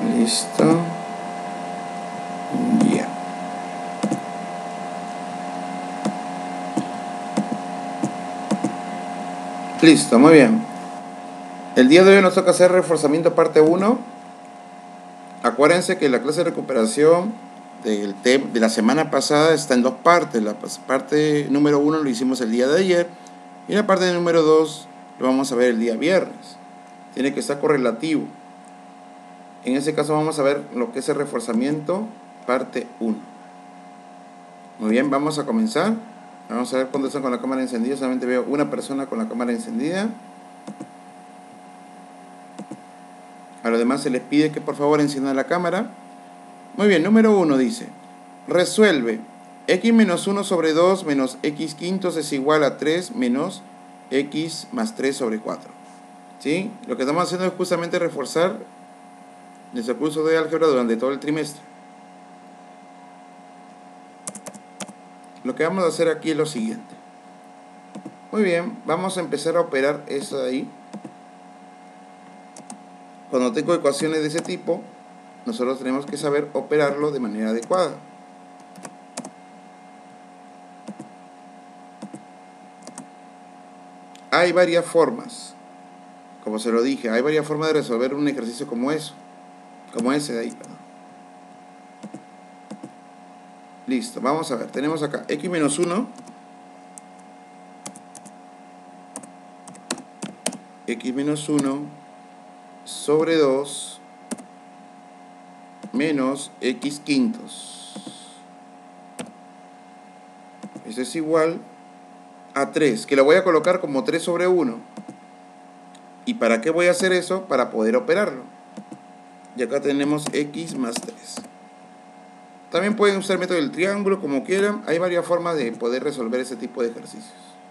Listo. Ya. Listo, muy bien. El día de hoy nos toca hacer reforzamiento parte 1. Acuérdense que la clase de recuperación de la semana pasada está en dos partes. La parte número 1 lo hicimos el día de ayer y la parte número 2 lo vamos a ver el día viernes. Tiene que estar correlativo. En ese caso vamos a ver lo que es el reforzamiento parte 1. Muy bien, vamos a comenzar. Vamos a ver cuándo están con la cámara encendida. Solamente veo una persona con la cámara encendida. A los demás se les pide que por favor enciendan la cámara. Muy bien, número 1 dice: resuelve x menos 1 sobre 2 menos x quintos es igual a 3 menos x más 3 sobre 4. ¿Sí? Lo que estamos haciendo es justamente reforzar nuestro curso de álgebra durante todo el trimestre. Lo que vamos a hacer aquí es lo siguiente. Muy bien, vamos a empezar a operar eso de ahí. Cuando tengo ecuaciones de ese tipo, nosotros tenemos que saber operarlo de manera adecuada. Hay varias formas, como se lo dije, hay varias formas de resolver un ejercicio como eso, como ese de ahí, perdón. Listo, vamos a ver, tenemos acá x menos 1, x menos 1 sobre 2 menos x quintos. Eso es igual a 3, que lo voy a colocar como 3 sobre 1. ¿Y para qué voy a hacer eso? Para poder operarlo. Y acá tenemos x más 3. También pueden usar el método del triángulo como quieran. Hay varias formas de poder resolver ese tipo de ejercicios.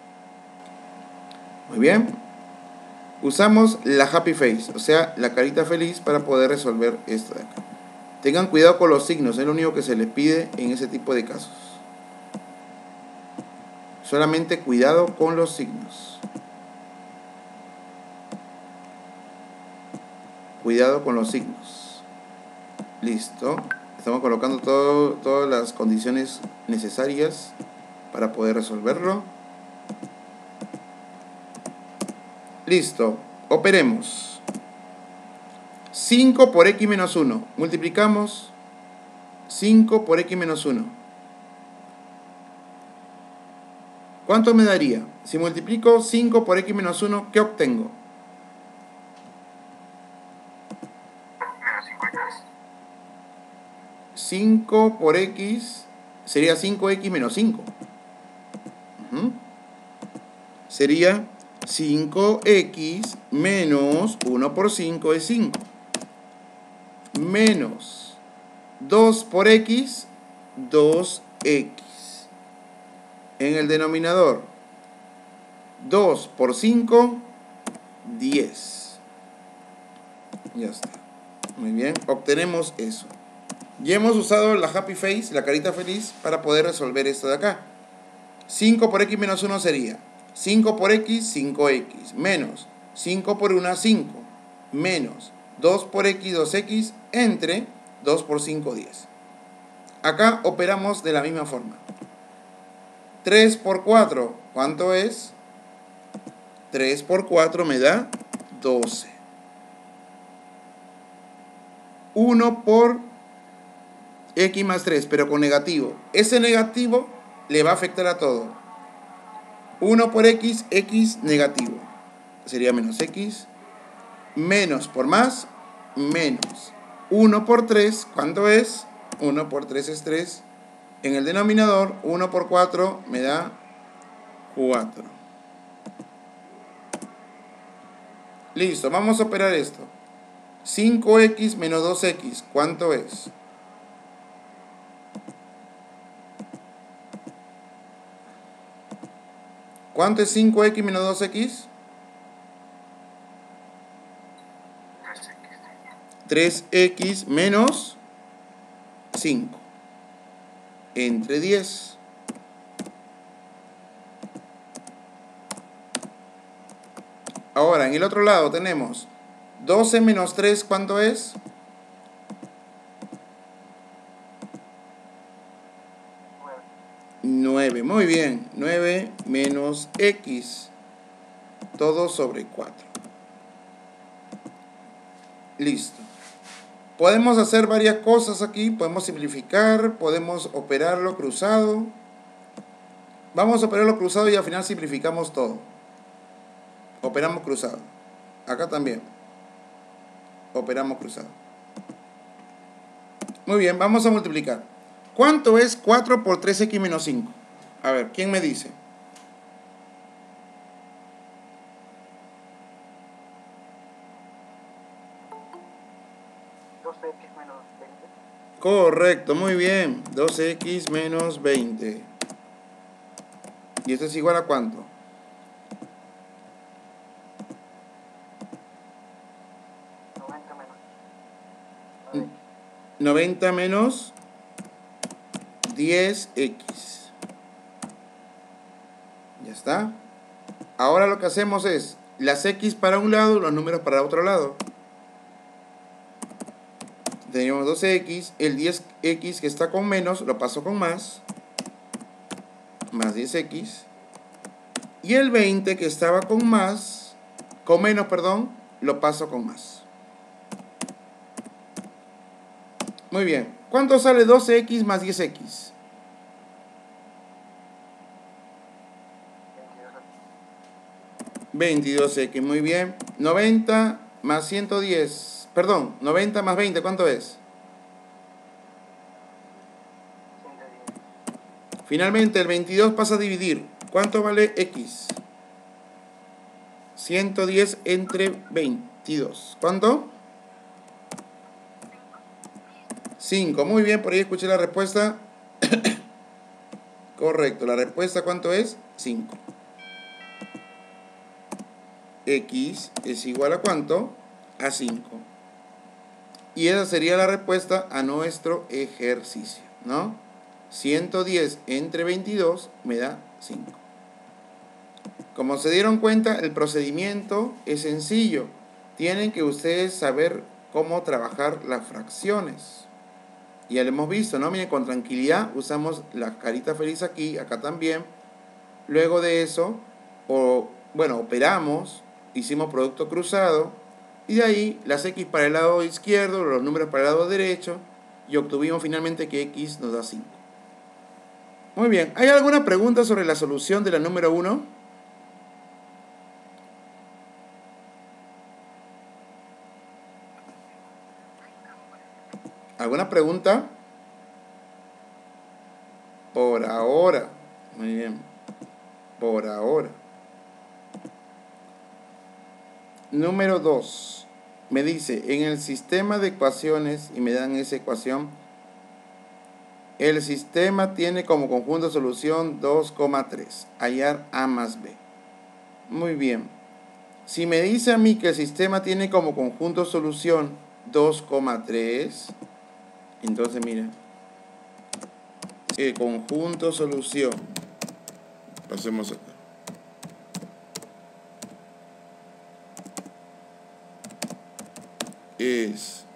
Muy bien. Usamos la happy face, o sea, la carita feliz para poder resolver esto de acá. Tengan cuidado con los signos, es lo único que se les pide en ese tipo de casos. Solamente cuidado con los signos. Cuidado con los signos. Listo. Estamos colocando todas las condiciones necesarias para poder resolverlo. Listo. Operemos. 5 por x menos 1. Multiplicamos 5 por x menos 1. ¿Cuánto me daría? Si multiplico 5 por x menos 1, ¿qué obtengo? Menos 5x. 5 por x sería 5x menos 5. Sería 5x menos 1 por 5 es 5. Menos 2 por x, 2x. En el denominador, 2 por 5, 10. Ya está. Muy bien, obtenemos eso. Ya hemos usado la happy face, la carita feliz, para poder resolver esto de acá. 5 por x menos 1 sería 5 por x, 5x, menos 5 por 1, 5, menos 2 por x, 2x, entre 2 por 5, 10. Acá operamos de la misma forma. 3 por 4, ¿cuánto es? 3 por 4 me da 12. 1 por x más 3, pero con negativo. Ese negativo le va a afectar a todo. 1 por x, x negativo. Sería menos x. Menos por más, menos. 1 por 3, ¿cuánto es? 1 por 3 es 3. En el denominador, 1 por 4 me da 4. Listo, vamos a operar esto. 5x menos 2x, ¿cuánto es? ¿Cuánto es 5x menos 2x? 3x menos 5. Entre 10. Ahora, en el otro lado tenemos 12 menos 3, ¿cuánto es? 9. Muy bien. 9 menos x. Todo sobre 4. Listo. Podemos hacer varias cosas aquí. Podemos simplificar. Podemos operarlo cruzado. Vamos a operarlo cruzado y al final simplificamos todo. Operamos cruzado. Acá también. Operamos cruzado. Muy bien, vamos a multiplicar. ¿Cuánto es 4 por 3x menos 5? A ver, ¿quién me dice? Correcto, muy bien. 12x menos 20. ¿Y esto es igual a cuánto? 90 menos 10x. Ya está. Ahora lo que hacemos es las x para un lado, los números para el otro lado. Tenemos 12x, el 10x que está con menos lo paso con más 10x, y el 20 que estaba con menos, perdón, lo paso con más. Muy bien, ¿cuánto sale 12x más 10x? 22x, muy bien. 90 más 110, perdón, 90 más 20, ¿cuánto es? 110. Finalmente, el 22 pasa a dividir. ¿Cuánto vale x? 110 entre 22. ¿Cuánto? 5. Muy bien, por ahí escuché la respuesta. Correcto, la respuesta ¿cuánto es? 5. X es igual a ¿cuánto? A 5. Y esa sería la respuesta a nuestro ejercicio, ¿no? 110 entre 22 me da 5. Como se dieron cuenta, el procedimiento es sencillo. Tienen que ustedes saber cómo trabajar las fracciones. Ya lo hemos visto, ¿no? Miren, con tranquilidad usamos la carita feliz aquí, acá también. Luego de eso, operamos, hicimos producto cruzado, y de ahí las x para el lado izquierdo, los números para el lado derecho, y obtuvimos finalmente que x nos da 5. Muy bien, ¿hay alguna pregunta sobre la solución de la número 1? ¿Alguna pregunta? Por ahora. Muy bien. Por ahora. Número 2. Me dice, en el sistema de ecuaciones, y me dan esa ecuación, el sistema tiene como conjunto de solución 2,3. Hallar A más B. Muy bien. Si me dice a mí que el sistema tiene como conjunto de solución 2,3, entonces mira, el conjunto solución, pasemos acá, es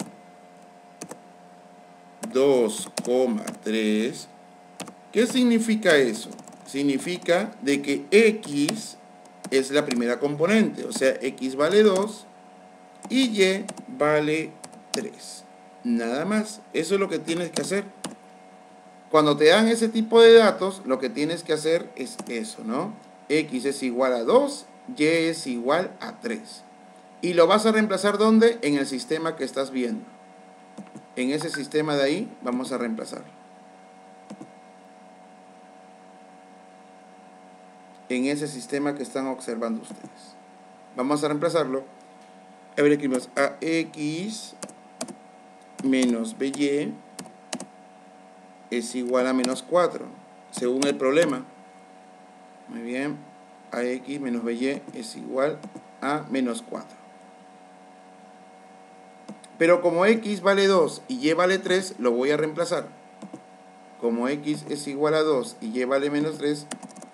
2,3. ¿Qué significa eso? Significa de que x es la primera componente, o sea, x vale 2 y y vale 3. Nada más, eso es lo que tienes que hacer. Cuando te dan ese tipo de datos, lo que tienes que hacer es eso, ¿no? X es igual a 2, y es igual a 3. Y lo vas a reemplazar ¿dónde? En el sistema que estás viendo. En ese sistema de ahí vamos a reemplazar. En ese sistema que están observando ustedes. Vamos a reemplazarlo. A ver, escribimos AX menos BY es igual a menos 4, según el problema. Muy bien. AX menos BY es igual a menos 4. Pero como x vale 2 y y vale 3, lo voy a reemplazar. Como x es igual a 2 y y vale menos 3,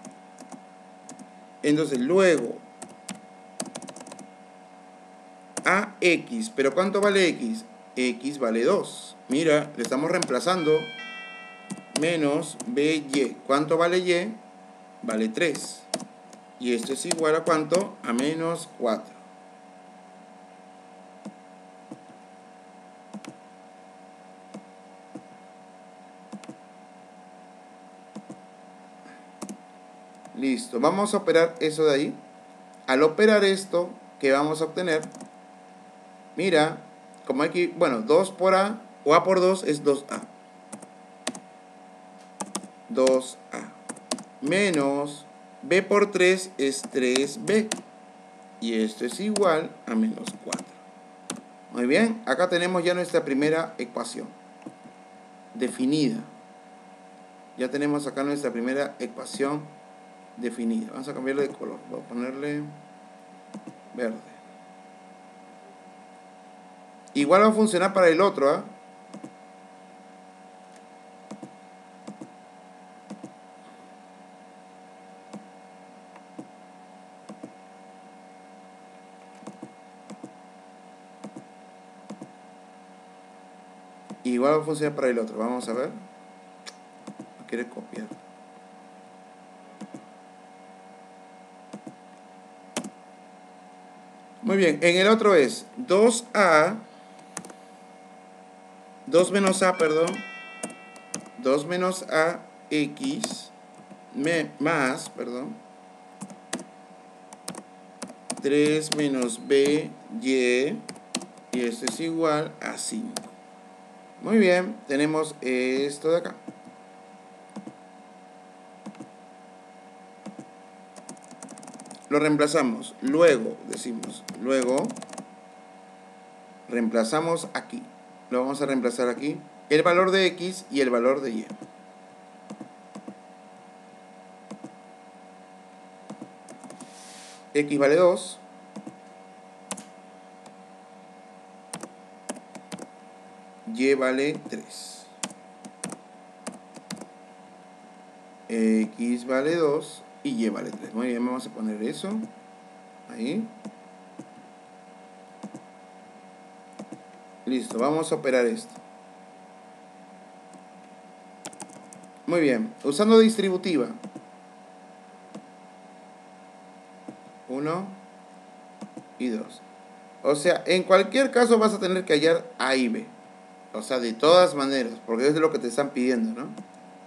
entonces luego AX, ¿pero cuánto vale x? X vale 2. Mira, le estamos reemplazando. menos BY. ¿Cuánto vale Y? Vale 3. Y esto es igual a ¿cuánto? A menos 4. Listo. Vamos a operar eso de ahí. Al operar esto, ¿qué vamos a obtener? Mira, como hay que, bueno, 2 por A o A por 2 es 2A. 2A. Menos B por 3 es 3B. Y esto es igual a menos 4. Muy bien, acá tenemos ya nuestra primera ecuación definida. Ya tenemos acá nuestra primera ecuación definida. Vamos a cambiarle de color. Voy a ponerle verde. Igual va a funcionar para el otro, ¿ah? Igual va a funcionar para el otro. Vamos a ver. No quiere copiar. Muy bien. En el otro es 2A. 2 menos A, perdón. 2 menos A X más, perdón. 3 menos B Y. Y esto es igual a 5. Muy bien, tenemos esto de acá. Lo reemplazamos. Luego, decimos, luego reemplazamos aquí. Lo vamos a reemplazar aquí. El valor de X y el valor de Y. X vale 2. Y vale 3. X vale 2 y Y vale 3. Muy bien, vamos a poner eso ahí. Listo, vamos a operar esto. Muy bien, usando distributiva. 1 y 2. O sea, en cualquier caso vas a tener que hallar A y B. O sea, de todas maneras, porque es de lo que te están pidiendo, ¿no?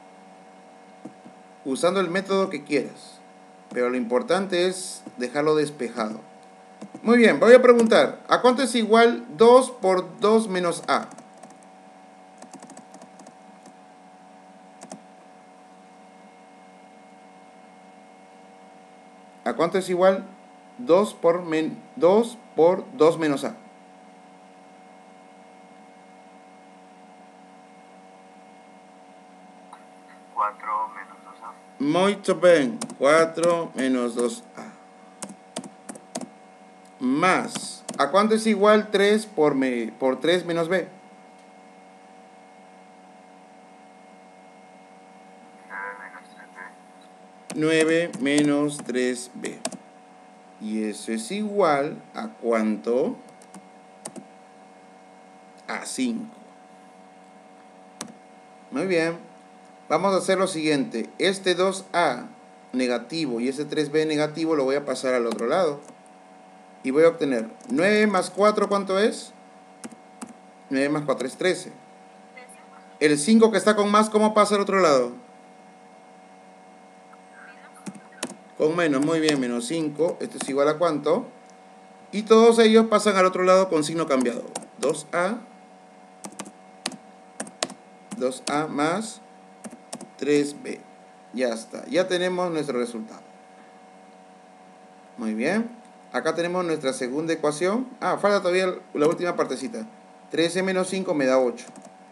Usando el método que quieras. Pero lo importante es dejarlo despejado. Muy bien, voy a preguntar. ¿A cuánto es igual 2 por 2 menos A? ¿A cuánto es igual 2 por 2 menos A? Menos 2A. Muito bem. 4 menos 2A. Más. ¿A cuánto es igual 3 por 3 menos B? 9 menos 3B. Y eso es igual a ¿cuánto? A 5. Muy bien. Vamos a hacer lo siguiente. Este 2A negativo y este 3B negativo lo voy a pasar al otro lado. Y voy a obtener 9 más 4, ¿cuánto es? 9 más 4 es 13. El 5 que está con más, ¿cómo pasa al otro lado? Con menos, muy bien, menos 5. Esto es igual a ¿cuánto? Y todos ellos pasan al otro lado con signo cambiado. 2A más 3B. Ya está, ya tenemos nuestro resultado. Muy bien. Acá tenemos nuestra segunda ecuación. Ah, falta todavía la última partecita. 13 menos 5 me da 8.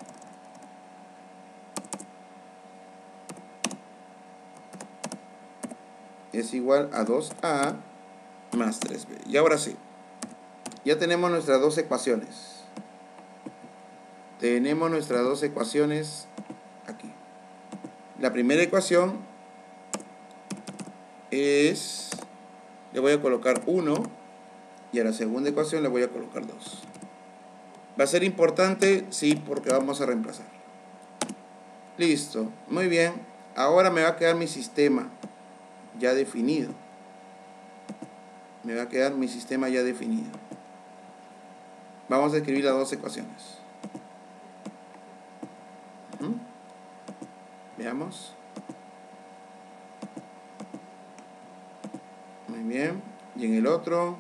Es igual a 2A más 3B. Y ahora sí, ya tenemos nuestras dos ecuaciones. Tenemos nuestras dos ecuaciones aquí. La primera ecuación es, le voy a colocar 1 y a la segunda ecuación le voy a colocar 2. ¿Va a ser importante? Sí, porque vamos a reemplazar. Listo, muy bien. Ahora me va a quedar mi sistema ya definido. Me va a quedar mi sistema ya definido. Vamos a escribir las dos ecuaciones. Veamos. Muy bien. Y en el otro.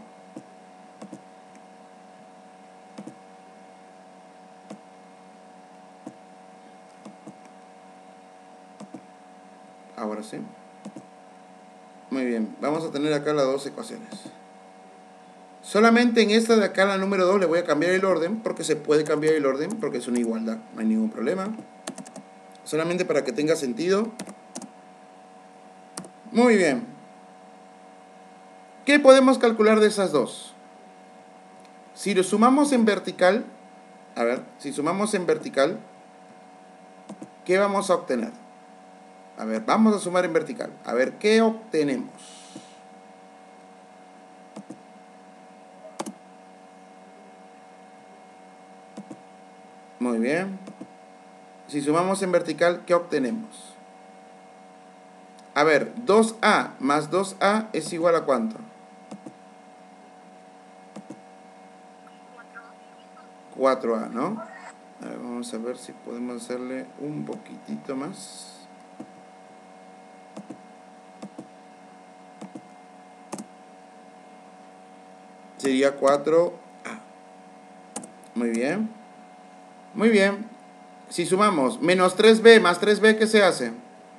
Ahora sí. Muy bien. Vamos a tener acá las dos ecuaciones. Solamente en esta de acá, la número 2, le voy a cambiar el orden, porque se puede cambiar el orden, porque es una igualdad, no hay ningún problema. Solamente para que tenga sentido. Muy bien. ¿Qué podemos calcular de esas dos? Si lo sumamos en vertical, a ver, si sumamos en vertical, ¿qué vamos a obtener? A ver, vamos a sumar en vertical. A ver, ¿qué obtenemos? Muy bien. Si sumamos en vertical, ¿qué obtenemos? A ver, 2a más 2a es igual a ¿cuánto? 4a, ¿no? A ver, vamos a ver si podemos hacerle un poquitito más. Sería 4a. Muy bien. Muy bien. Si sumamos menos 3b más 3b, ¿qué se hace?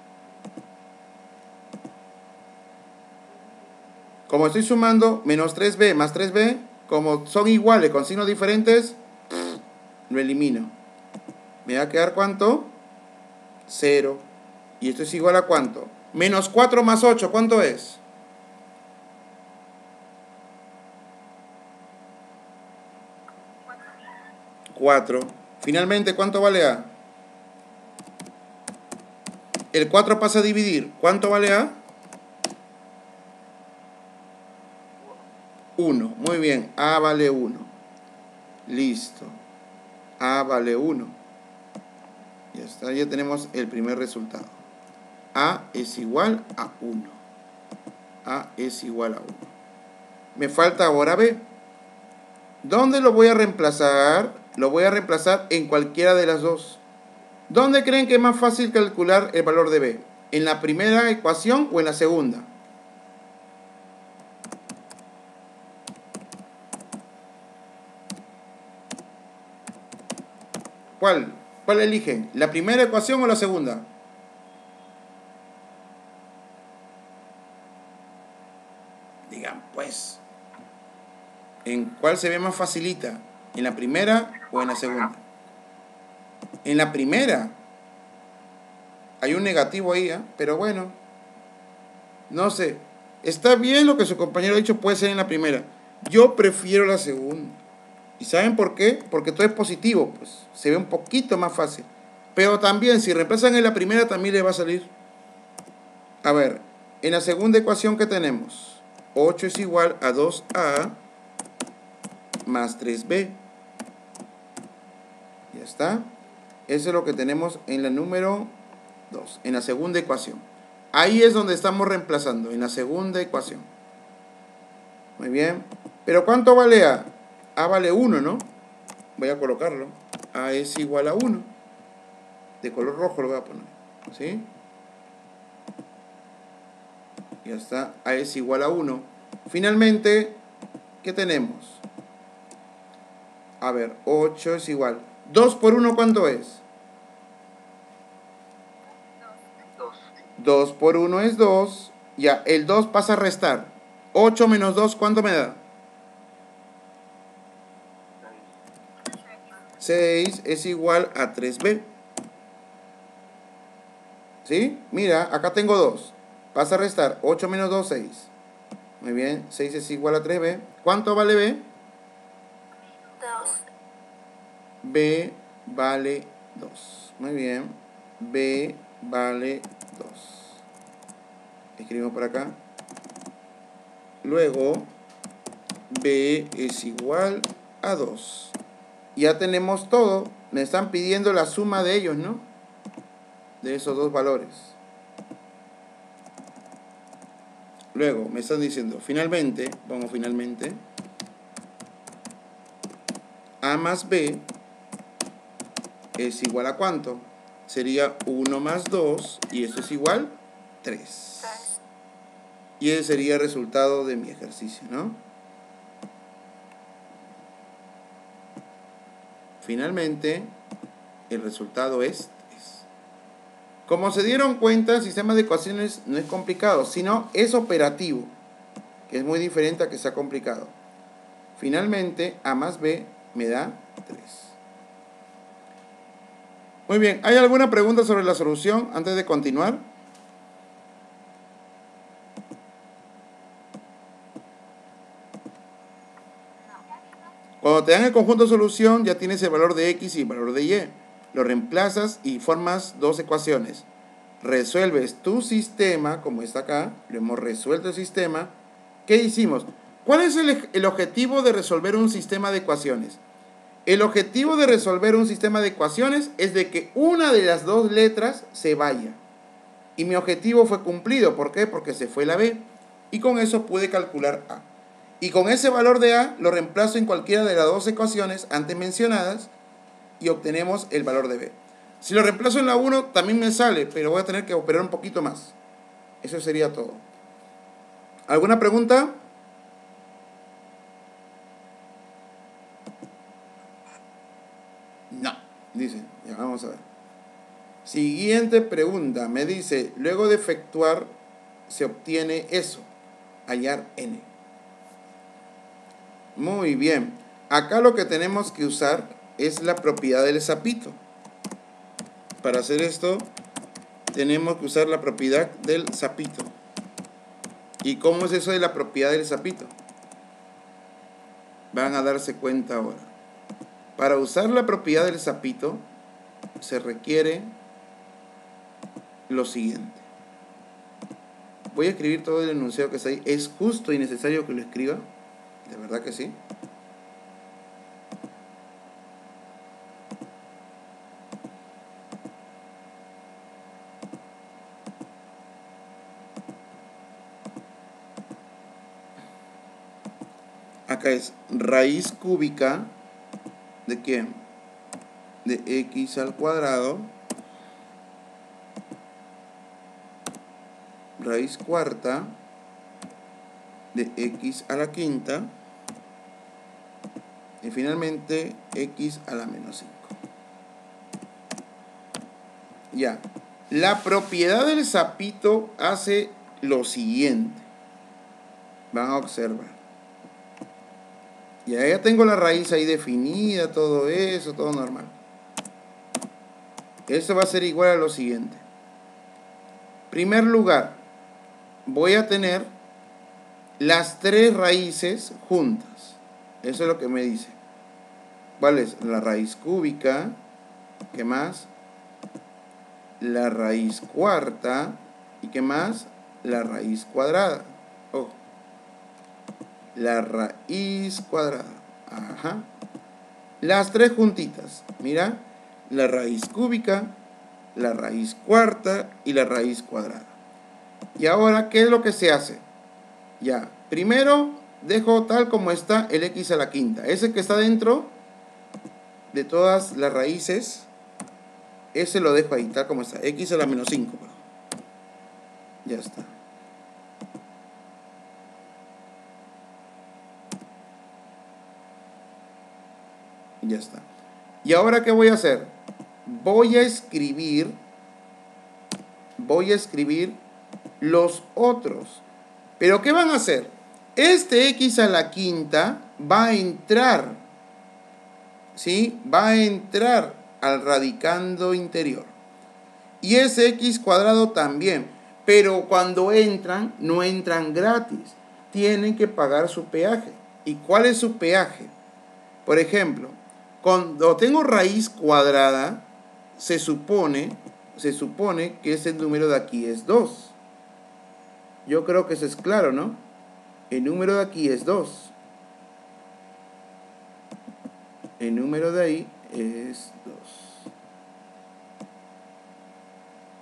Como estoy sumando menos 3b más 3b, como son iguales con signos diferentes, lo elimino. ¿Me va a quedar cuánto? 0. ¿Y esto es igual a cuánto? Menos 4 más 8, ¿cuánto es? 4. Finalmente, ¿cuánto vale A? El 4 pasa a dividir. ¿Cuánto vale A? 1. Muy bien. A vale 1. Listo. A vale 1. Ya está. Ya tenemos el primer resultado. A es igual a 1. A es igual a 1. Me falta ahora B. ¿Dónde lo voy a reemplazar? Lo voy a reemplazar en cualquiera de las dos. ¿Dónde creen que es más fácil calcular el valor de B? ¿En la primera ecuación o en la segunda? ¿Cuál? ¿Cuál eligen? ¿La primera ecuación o la segunda? Digan, pues, ¿en cuál se ve más facilita? ¿En la primera o en la segunda? En la primera. Hay un negativo ahí, ¿eh? Pero bueno, no sé. Está bien lo que su compañero ha dicho, puede ser en la primera. Yo prefiero la segunda. ¿Y saben por qué? Porque todo es positivo, pues se ve un poquito más fácil. Pero también, si reemplazan en la primera, también le va a salir. A ver, en la segunda ecuación, ¿qué tenemos? 8 es igual a 2a más 3b. Ya está. Eso es lo que tenemos en la número 2, en la segunda ecuación. Ahí es donde estamos reemplazando, en la segunda ecuación. Muy bien. ¿Pero cuánto vale A? A vale 1, ¿no? Voy a colocarlo. A es igual a 1. De color rojo lo voy a poner. ¿Sí? Ya está. A es igual a 1. Finalmente, ¿qué tenemos? A ver, 8 es igual. 2 por 1, ¿cuánto es? 2. 2 por 1 es 2. Ya, el 2 pasa a restar. 8 menos 2, ¿cuánto me da? 6 es igual a 3b. ¿Sí? Mira, acá tengo 2. Pasa a restar. 8 menos 2, 6. Muy bien, 6 es igual a 3b. ¿Cuánto vale b? 2. B vale 2. Muy bien. B vale 2. Escribimos por acá. Luego, B es igual a 2. Ya tenemos todo. Me están pidiendo la suma de ellos, ¿no? de esos dos valores. Luego me están diciendo, finalmente, vamos finalmente, A más B es igual a ¿cuánto? Sería 1 más 2 y eso es igual 3. Y ese sería el resultado de mi ejercicio, ¿no? Finalmente, el resultado es 3. Como se dieron cuenta, el sistema de ecuaciones no es complicado, sino es operativo, que es muy diferente a que sea complicado. Finalmente, A más B me da 3. Muy bien, ¿hay alguna pregunta sobre la solución antes de continuar? Cuando te dan el conjunto de solución, ya tienes el valor de X y el valor de Y. Lo reemplazas y formas dos ecuaciones. Resuelves tu sistema, como está acá, lo hemos resuelto el sistema. ¿Qué hicimos? ¿Cuál es el objetivo de resolver un sistema de ecuaciones? El objetivo de resolver un sistema de ecuaciones es de que una de las dos letras se vaya. Y mi objetivo fue cumplido. ¿Por qué? Porque se fue la B. Y con eso pude calcular A. Y con ese valor de A lo reemplazo en cualquiera de las dos ecuaciones antes mencionadas y obtenemos el valor de B. Si lo reemplazo en la 1 también me sale, pero voy a tener que operar un poquito más. Eso sería todo. ¿Alguna pregunta? No. Dice, ya vamos a ver. Siguiente pregunta. Me dice, luego de efectuar se obtiene eso. Hallar N. Muy bien. Acá lo que tenemos que usar es la propiedad del sapito. Para hacer esto tenemos que usar la propiedad del sapito. ¿Y cómo es eso de la propiedad del sapito? Van a darse cuenta ahora. Para usar la propiedad del sapito se requiere lo siguiente. Voy a escribir todo el enunciado que está ahí. ¿Es justo y necesario que lo escriba? ¿De verdad que sí? Acá es raíz cúbica ¿de quién? De x al cuadrado, raíz cuarta de x a la quinta y finalmente x a la menos 5. Ya, la propiedad del sapito hace lo siguiente. Van a observar. Ya tengo la raíz ahí definida, todo eso, todo normal. Eso va a ser igual a lo siguiente. Primer lugar, voy a tener las tres raíces juntas. Eso es lo que me dice. ¿Cuál es? La raíz cúbica. ¿Qué más? La raíz cuarta. ¿Y qué más? La raíz cuadrada. Oh. La raíz cuadrada. Ajá. Las tres juntitas. Mira. La raíz cúbica, la raíz cuarta y la raíz cuadrada. Y ahora, ¿qué es lo que se hace? Ya. Primero, dejo tal como está el x a la quinta. Ese que está dentro de todas las raíces, ese lo dejo ahí, tal como está. X a la menos 5. Ya está. Ya está. ¿Y ahora qué voy a hacer? Voy a escribir los otros. ¿Pero qué van a hacer? Este x a la quinta va a entrar, ¿sí? Va a entrar al radicando interior. Y ese x cuadrado también. Pero cuando entran, no entran gratis. Tienen que pagar su peaje. ¿Y cuál es su peaje? Por ejemplo, cuando tengo raíz cuadrada, se supone que ese número de aquí es 2. Yo creo que eso es claro, ¿no? El número de aquí es 2. El número de ahí es 2.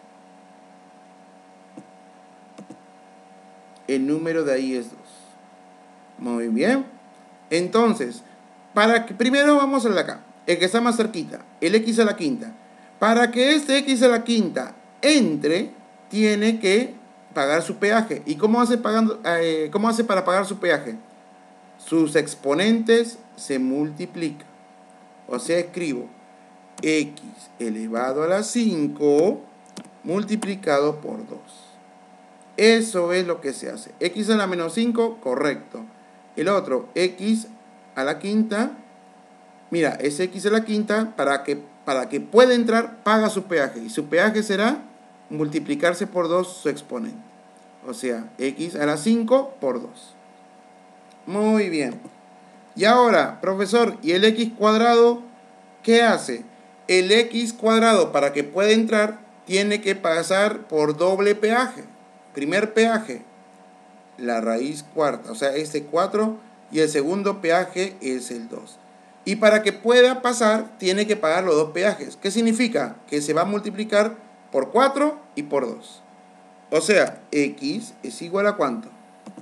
el número de ahí es 2. Muy bien. Entonces, primero vamos al de acá, el que está más cerquita, el x a la quinta. Para que este x a la quinta entre, tiene que pagar su peaje. ¿Y cómo hace para pagar su peaje? Sus exponentes se multiplican. O sea, escribo x elevado a la 5 multiplicado por 2. Eso es lo que se hace. X a la menos 5, correcto. El otro, x a la quinta. Mira, es x a la quinta. Para que pueda entrar, paga su peaje. Y su peaje será multiplicarse por 2 su exponente. O sea, x a la 5 por 2. Muy bien. Y ahora, profesor, ¿y el x cuadrado qué hace? El x cuadrado, para que pueda entrar, tiene que pasar por doble peaje. Primer peaje, la raíz cuarta, o sea, este 4, y el segundo peaje es el 2. Y para que pueda pasar, tiene que pagar los dos peajes. ¿Qué significa? Que se va a multiplicar por 4 y por 2. O sea, x es igual a ¿cuánto?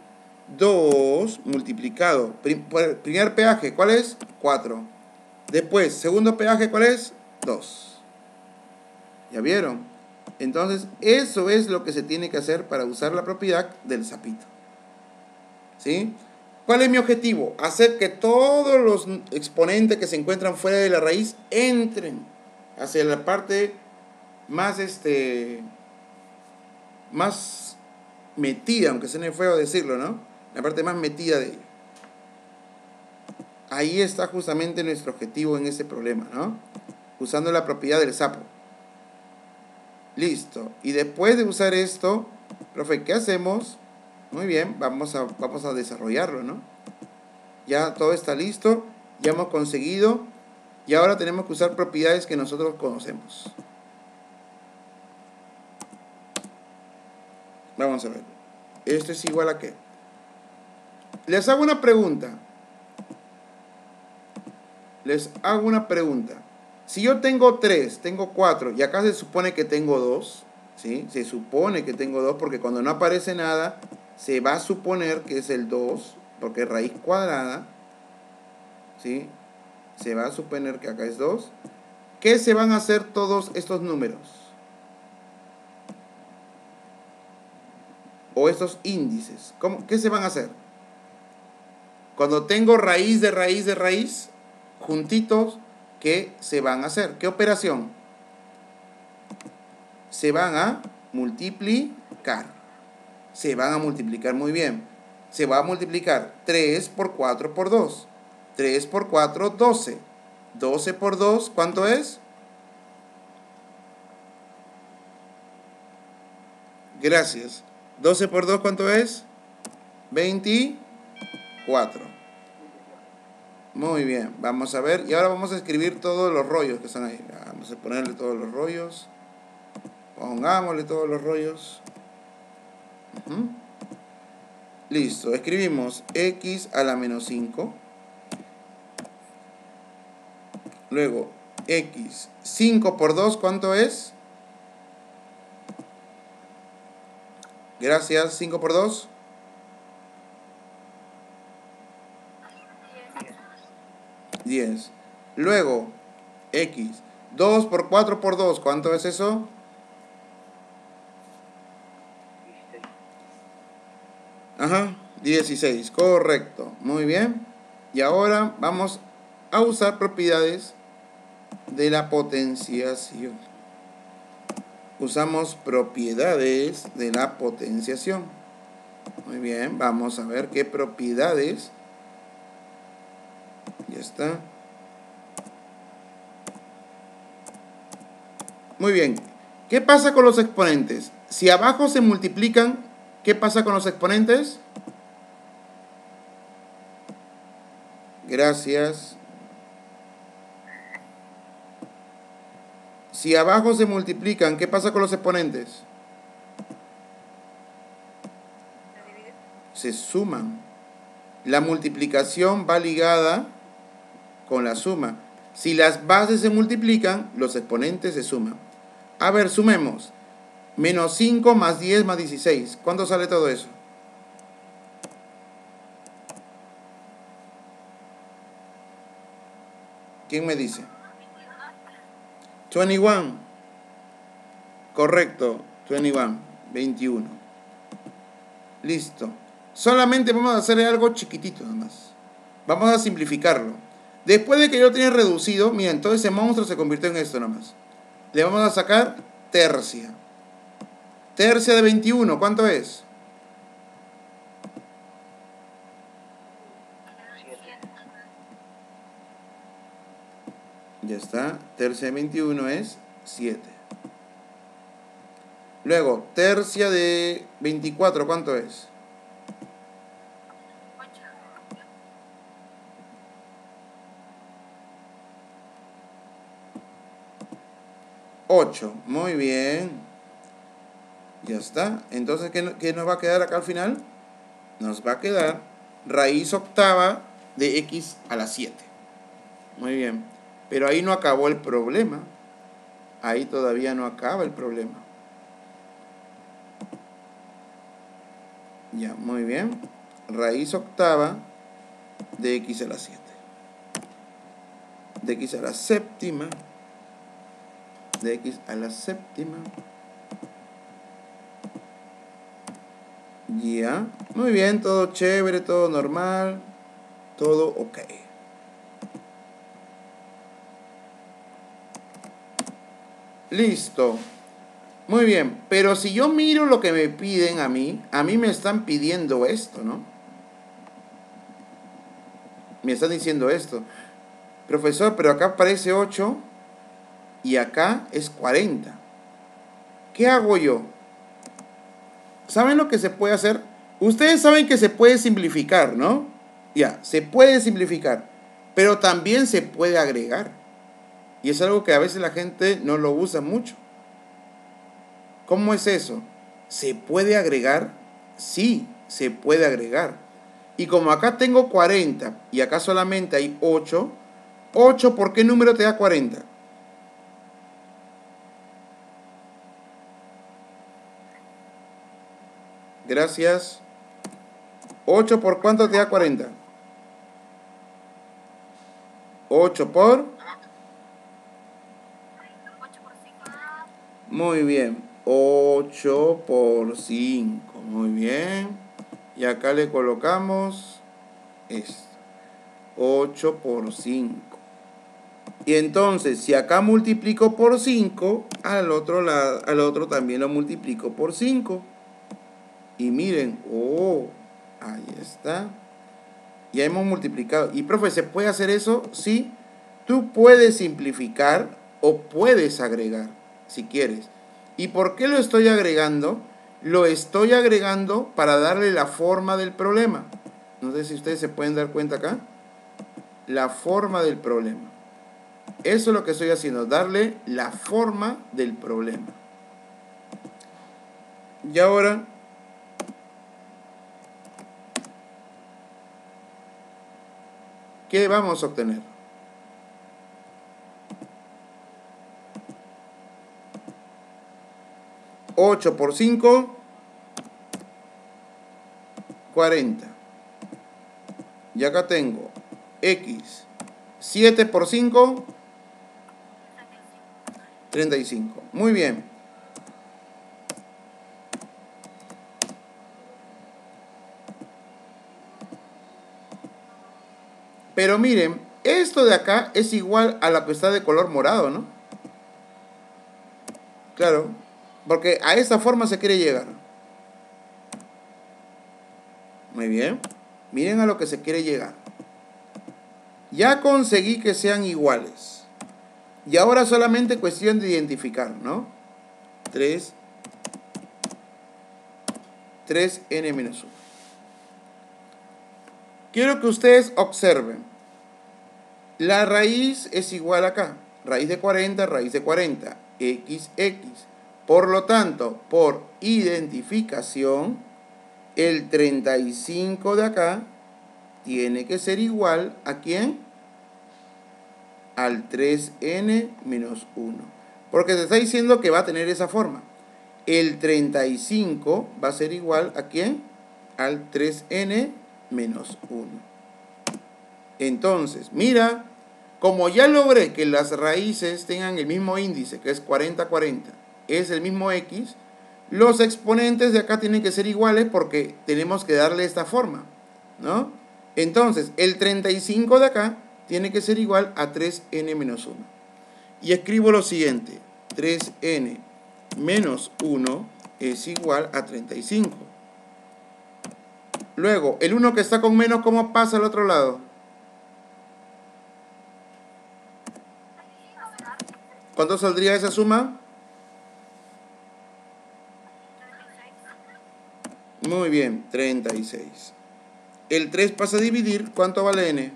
2 multiplicado. Primer peaje, ¿cuál es? 4. Después, segundo peaje, ¿cuál es? 2. ¿Ya vieron? Entonces, eso es lo que se tiene que hacer para usar la propiedad del sapito. ¿Sí? ¿Cuál es mi objetivo? Hacer que todos los exponentes que se encuentran fuera de la raíz entren hacia la parte más, más metida, aunque suene feo decirlo, ¿no? La parte más metida de ella. Ahí está justamente nuestro objetivo en ese problema, ¿no? Usando la propiedad del sapo. Listo. Y después de usar esto, profe, ¿qué hacemos? Muy bien, vamos a desarrollarlo, ¿no? Ya todo está listo, ya hemos conseguido, y ahora tenemos que usar propiedades que nosotros conocemos. Vamos a ver. Esto es igual a ¿qué? Les hago una pregunta. Si yo tengo 3, tengo 4, y acá se supone que tengo 2, ¿sí? Se supone que tengo 2 porque cuando no aparece nada, se va a suponer que es el 2, porque es raíz cuadrada, ¿sí? Se va a suponer que acá es 2. ¿Qué se van a hacer todos estos números? O estos índices. ¿Qué se van a hacer? Cuando tengo raíz de raíz de raíz, juntitos, ¿qué se van a hacer? ¿Qué operación? Se van a multiplicar. Se van a multiplicar muy bien. Se va a multiplicar 3 por 4 por 2. 3 por 4, 12. 12 por 2, ¿cuánto es? Gracias. 12 por 2, ¿cuánto es? 24. Muy bien, vamos a ver. Y ahora vamos a escribir todos los rollos que están ahí. Vamos a ponerle todos los rollos. Pongámosle todos los rollos. Listo, escribimos x a la menos 5. Luego, x. 5 por 2, ¿cuánto es? Gracias, 5 por 2. 10. Luego, x. 2 por 4 por 2, ¿cuánto es eso? Ajá, 16, correcto. Muy bien. Y ahora vamos a usar propiedades de la potenciación. Usamos propiedades de la potenciación. Muy bien, vamos a ver qué propiedades. Ya está. Muy bien. ¿Qué pasa con los exponentes? Si abajo se multiplican, ¿qué pasa con los exponentes? Gracias. Si abajo se multiplican, ¿qué pasa con los exponentes? Se suman. La multiplicación va ligada con la suma. Si las bases se multiplican, los exponentes se suman. A ver, sumemos. Menos 5 más 10 más 16. ¿Cuánto sale todo eso? ¿Quién me dice? 21. Correcto, 21. 21. Listo. Solamente vamos a hacer algo chiquitito nada más. Vamos a simplificarlo. Después de que yo lo tenía reducido, miren, todo ese monstruo se convirtió en esto nada más. Le vamos a sacar tercia. Tercia de 21, ¿cuánto es? 7. Ya está. Tercia de 21 es 7. Luego, tercia de 24, ¿cuánto es? 8. Muy bien. Ya está. Entonces, ¿qué nos va a quedar acá al final? Nos va a quedar raíz octava de x a la 7. Muy bien. Pero ahí no acabó el problema. Ahí todavía no acaba el problema. Ya, muy bien. Raíz octava de x a la 7. De x a la séptima. De x a la séptima. Ya. Muy bien, todo chévere, todo normal. Todo ok. Listo. Muy bien, pero si yo miro lo que me piden a mí me están pidiendo esto, ¿no? Me están diciendo esto. Profesor, pero acá aparece 8 y acá es 40. ¿Qué hago yo? ¿Saben lo que se puede hacer? Ustedes saben que se puede simplificar, ¿no? Ya, se puede simplificar, pero también se puede agregar. Y es algo que a veces la gente no lo usa mucho. ¿Cómo es eso? ¿Se puede agregar? Sí, se puede agregar. Y como acá tengo 40 y acá solamente hay 8, 8 ¿por qué número te da 40? Gracias. 8 ¿por cuánto te da 40? 8 por... Muy bien. 8 por 5. Muy bien. Y acá le colocamos esto. 8 por 5. Y entonces, si acá multiplico por 5, al otro también lo multiplico por 5. Y miren, oh, ahí está. Ya hemos multiplicado. Y profe, ¿se puede hacer eso? Sí. Tú puedes simplificar o puedes agregar, si quieres. ¿Y por qué lo estoy agregando? Lo estoy agregando para darle la forma del problema. No sé si ustedes se pueden dar cuenta acá. La forma del problema. Eso es lo que estoy haciendo, darle la forma del problema. Y ahora, ¿qué vamos a obtener? ¿8 por 5? 40. Y acá tengo x. 7 por 5, 35. Muy bien. Pero miren, esto de acá es igual a la que está de color morado, ¿no? Claro, porque a esta forma se quiere llegar. Muy bien. Miren a lo que se quiere llegar. Ya conseguí que sean iguales. Y ahora solamente cuestión de identificar, ¿no? 3n menos 1. Quiero que ustedes observen. La raíz es igual acá. Raíz de 40, raíz de 40. X. Por lo tanto, por identificación, el 35 de acá tiene que ser igual ¿a quién? Al 3n menos 1. Porque te está diciendo que va a tener esa forma. El 35 va a ser igual ¿a quién? Al 3n menos 1. Entonces, mira, Como ya logré que las raíces tengan el mismo índice, que es 40, 40, es el mismo x, los exponentes de acá tienen que ser iguales porque tenemos que darle esta forma, ¿no? Entonces, el 35 de acá tiene que ser igual a 3n menos 1. Y escribo lo siguiente: 3n menos 1 es igual a 35. Luego, el 1 que está con menos, ¿cómo pasa al otro lado? ¿Cuánto saldría esa suma? Muy bien, 36. El 3 pasa a dividir, ¿cuánto vale n?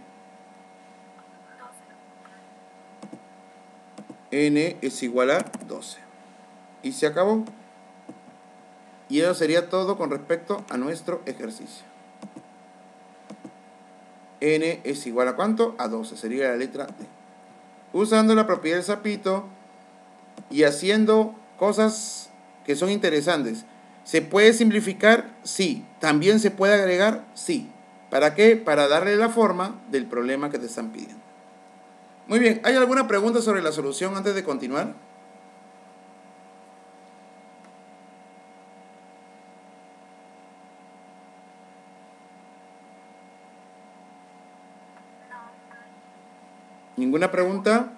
N es igual a 12. Y se acabó. Y eso sería todo con respecto a nuestro ejercicio. N es igual a ¿cuánto? A 12, sería la letra D. Usando la propiedad del sapito y haciendo cosas que son interesantes. ¿Se puede simplificar? Sí. ¿También se puede agregar? Sí. ¿Para qué? Para darle la forma del problema que te están pidiendo. Muy bien, ¿hay alguna pregunta sobre la solución antes de continuar? ¿Ninguna pregunta?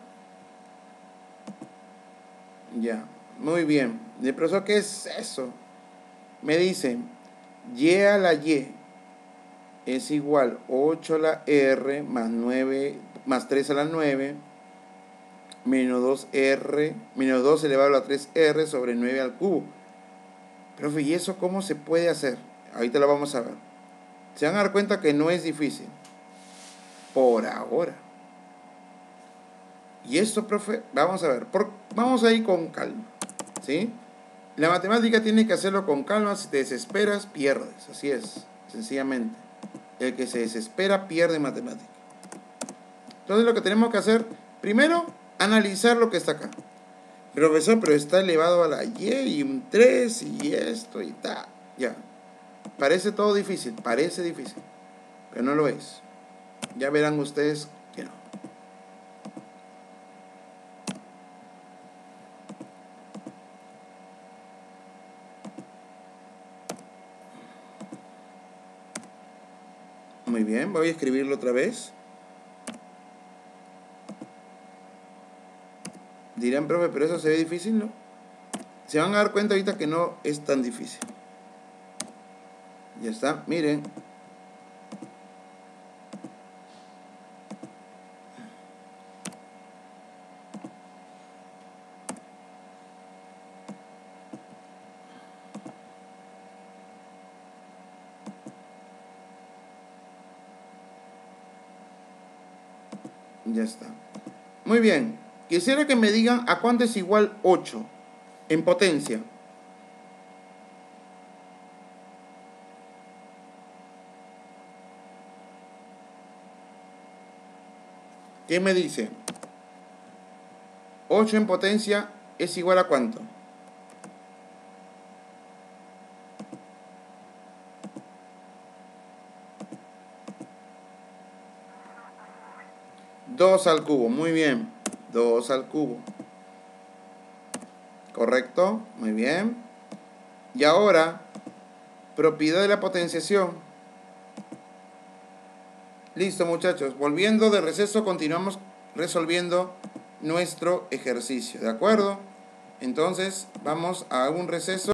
Ya, muy bien. El profesor, ¿qué es eso? Me dice, y a la y es igual 8 a la r más 9 más 3 a la 9 menos 2r menos 2 elevado a 3r sobre 9 al cubo. Profe, ¿y eso cómo se puede hacer? Ahorita lo vamos a ver. Se van a dar cuenta que no es difícil. Por ahora. Y esto, profe, vamos a ver. Vamos a ir con calma. ¿Sí? La matemática tiene que hacerlo con calma. Si te desesperas, pierdes. Así es, sencillamente. El que se desespera pierde matemática. Entonces lo que tenemos que hacer, primero, analizar lo que está acá. Profesor, pero está elevado a la y y un 3 y esto y tal. Ya. Parece todo difícil, parece difícil. Pero no lo es. Ya verán ustedes que no. Muy bien, voy a escribirlo otra vez. Dirán, profe, pero eso se ve difícil, ¿no? Se van a dar cuenta ahorita que no es tan difícil. Ya está, miren. Ya está. Muy bien. Quisiera que me digan a cuánto es igual 8 en potencia. ¿Qué me dice? 8 en potencia es igual a ¿cuánto? Dos al cubo, muy bien. 2 al cubo. ¿Correcto? Muy bien. Y ahora, propiedad de la potenciación. Listo, muchachos. Volviendo de receso, continuamos resolviendo nuestro ejercicio. ¿De acuerdo? Entonces, vamos a un receso.